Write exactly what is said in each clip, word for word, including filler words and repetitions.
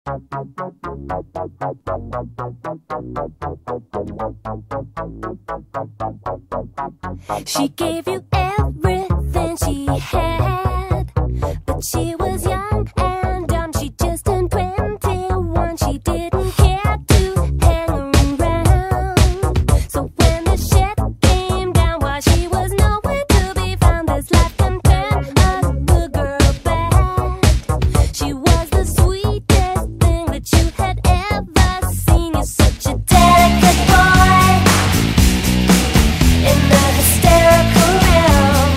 She gave you everything she had, but she was young and dumb. She just turned twenty-one. She didn't care to hang around. So when the shit came down, while she was nowhere to be found, this life can turn a good girl bad. She was the sweetest thing that you had ever seen. You're such a delicate boy in the hysterical realm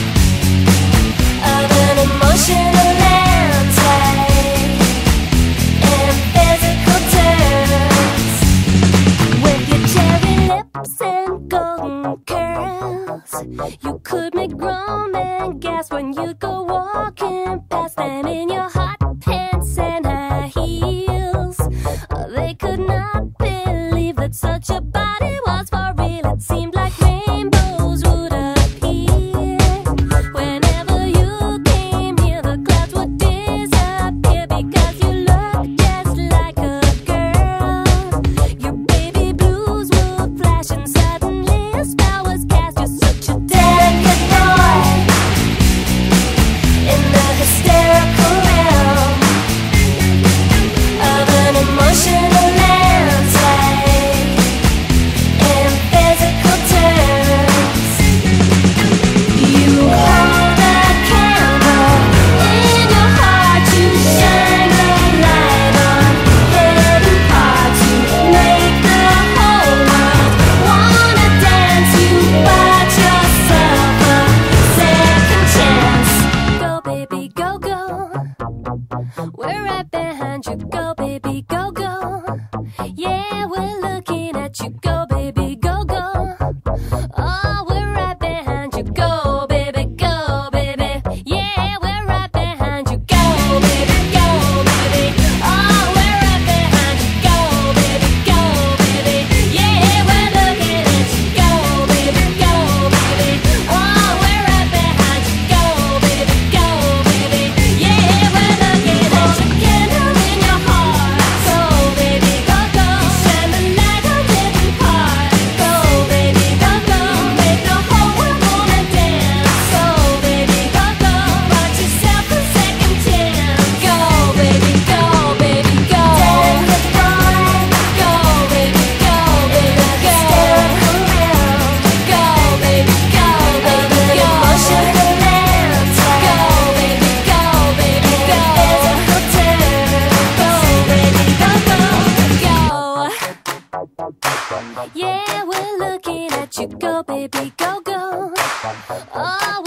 of an emotional landscape in physical terms. With your cherry lips and golden curls, you could make grown men gasp when you'd go walking past them in your hot pants and high heels. They could not believe that such a body was for real. It seemed like rainbows would appear whenever you came here. The clouds would disappear because you looked just like a girl. Your baby blues would flash and suddenly a spell was cast. You're such a delicate boy in the hysterical realm of an emotional landscape in physical terms. You hold a candle in your heart to shine a light on hidden parts. You make the whole world wanna dance. You bought yourself a second chance. Go baby, go, go. We're right behind you. Go baby, go, go. Yeah, we're looking at you. Go baby, go, go. Oh, we're right behind you. Go baby, go baby. Yeah, we're right behind you. Go baby, go baby. Oh, we're right behind you. Go baby, go baby. Yeah, we're looking at you. Go baby, go baby. Oh, we're right behind you. Go baby, go baby. Yeah, we're looking at you. Candle in your heart. Go baby, go, go. Shine the light on hidden part. Go baby, go, go. Make the whole world wanna dance. Go baby, go, go. Bought yourself a second chance. Go baby, go baby, go. Delicate boy. Go baby, go baby, go. Hysterical realm. Go baby, go baby, go. Emotional landscape. Go baby, go baby, go. Physical terms. Go baby, go, go, go. Yeah, we're looking at you. Go baby, go, go. Oh,